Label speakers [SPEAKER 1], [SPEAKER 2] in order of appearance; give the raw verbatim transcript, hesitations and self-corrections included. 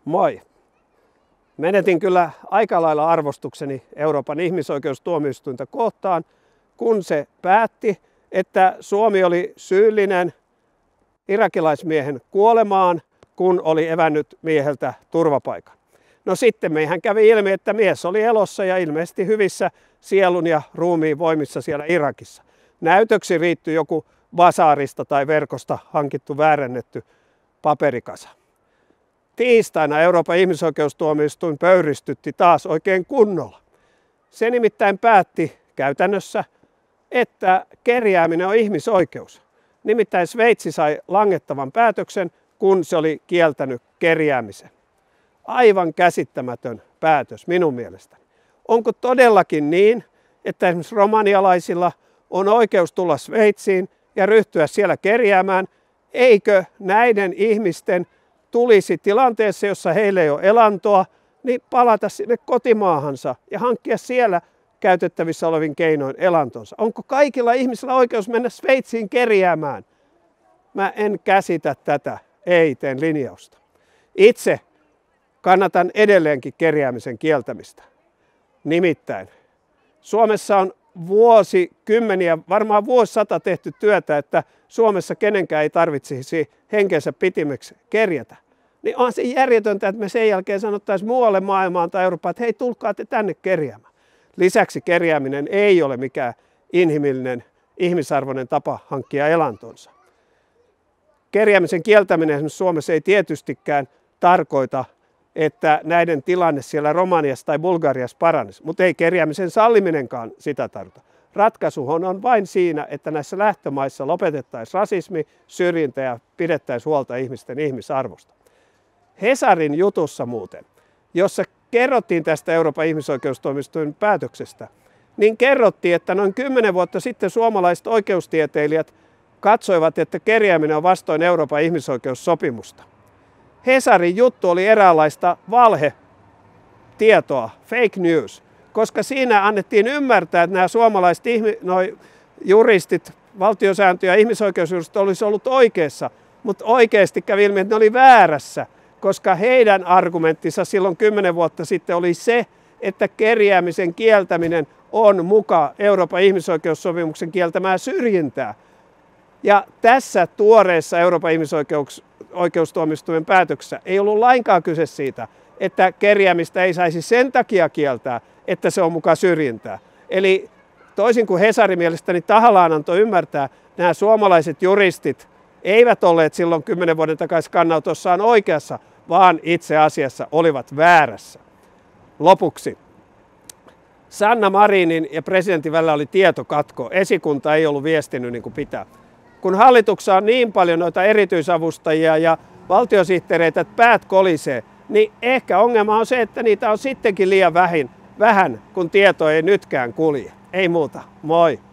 [SPEAKER 1] Moi! Menetin kyllä aika lailla arvostukseni Euroopan ihmisoikeustuomioistuinta kohtaan, kun se päätti, että Suomi oli syyllinen irakilaismiehen kuolemaan, kun oli evännyt mieheltä turvapaikan. No sitten meihän kävi ilmi, että mies oli elossa ja ilmeisesti hyvissä sielun ja ruumiin voimissa siellä Irakissa. Näytöksi riittyi joku basaarista tai verkosta hankittu väärennetty paperikasa. Tiistaina Euroopan ihmisoikeustuomioistuin pöyristytti taas oikein kunnolla. Se nimittäin päätti käytännössä, että kerjääminen on ihmisoikeus. Nimittäin Sveitsi sai langettavan päätöksen, kun se oli kieltänyt kerjäämisen. Aivan käsittämätön päätös minun mielestäni. Onko todellakin niin, että esimerkiksi romanialaisilla on oikeus tulla Sveitsiin ja ryhtyä siellä kerjäämään? Eikö näiden ihmisten tulisi tilanteessa, jossa heillä ei ole elantoa, niin palata sinne kotimaahansa ja hankkia siellä käytettävissä olevin keinoin elantonsa? Onko kaikilla ihmisillä oikeus mennä Sveitsiin kerjäämään? Mä en käsitä tätä EIT:n linjausta. Itse kannatan edelleenkin kerjäämisen kieltämistä. Nimittäin Suomessa on vuosikymmeniä, varmaan vuosisata tehty työtä, että Suomessa kenenkään ei tarvitsisi henkensä pitimeksi kerjätä. Niin on se järjetöntä, että me sen jälkeen sanottaisiin muualle maailmaan tai Eurooppaan, että hei, tulkaa te tänne kerjäämään. Lisäksi kerjääminen ei ole mikään inhimillinen, ihmisarvoinen tapa hankkia elantonsa. Kerjäämisen kieltäminen esimerkiksi Suomessa ei tietystikään tarkoita, että näiden tilanne siellä Romaniassa tai Bulgariassa paranisi, mutta ei kerjäämisen salliminenkaan sitä tarkoita. Ratkaisuhan on vain siinä, että näissä lähtömaissa lopetettaisiin rasismi, syrjintä ja pidettäisiin huolta ihmisten ihmisarvosta. Hesarin jutussa muuten, jossa kerrottiin tästä Euroopan ihmisoikeustuomioistuimen päätöksestä, niin kerrottiin, että noin kymmenen vuotta sitten suomalaiset oikeustieteilijät katsoivat, että kerjääminen on vastoin Euroopan ihmisoikeussopimusta. Hesarin juttu oli eräänlaista valhetietoa, fake news, koska siinä annettiin ymmärtää, että nämä suomalaiset ihmi- noi juristit, valtiosääntö- ja ihmisoikeusjuristit olisi ollut oikeassa, mutta oikeasti kävi ilmi, että ne oli väärässä, koska heidän argumenttinsa silloin kymmenen vuotta sitten oli se, että kerjäämisen kieltäminen on muka Euroopan ihmisoikeussopimuksen kieltämää syrjintää. Ja tässä tuoreessa Euroopan ihmisoikeustuomioistuimen päätöksessä ei ollut lainkaan kyse siitä, että kerjäämistä ei saisi sen takia kieltää, että se on muka syrjintää. Eli toisin kuin Hesari mielestäni tahallaan antoi ymmärtää, nämä suomalaiset juristit eivät olleet silloin kymmenen vuoden takaisin kannanotossaan oikeassa, vaan itse asiassa olivat väärässä. Lopuksi. Sanna Marinin ja presidentin välillä oli tietokatko. Esikunta ei ollut viestinyt niin kuin pitää. Kun hallituksessa on niin paljon noita erityisavustajia ja valtiosihteereitä, että päät kolisee, niin ehkä ongelma on se, että niitä on sittenkin liian vähän, vähän kun tieto ei nytkään kulje. Ei muuta. Moi!